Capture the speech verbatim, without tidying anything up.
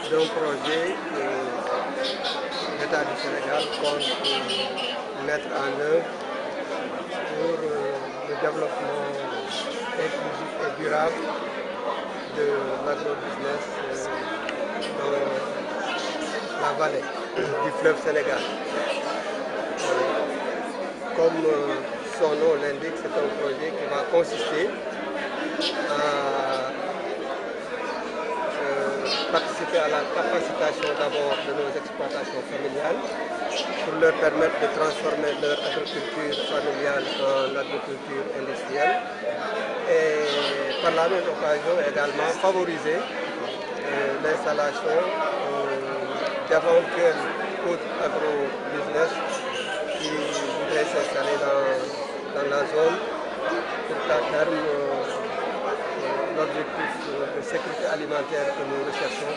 d'un projet que l'État du Sénégal compte mettre en œuvre pour le développement inclusif et durable de l'agrobusiness dans la vallée du fleuve Sénégal. Comme son nom l'indique, c'est un projet qui va consister à euh, participer à la capacitation d'abord de nos exploitations familiales pour leur permettre de transformer leur agriculture familiale en agriculture industrielle et par la même occasion également favoriser euh, l'installation euh, d'éventuels autres agro-business qui voudraient s'installer dans, dans la zone pour qu'à terme euh, l'objectif de sécurité alimentaire que nous recherchons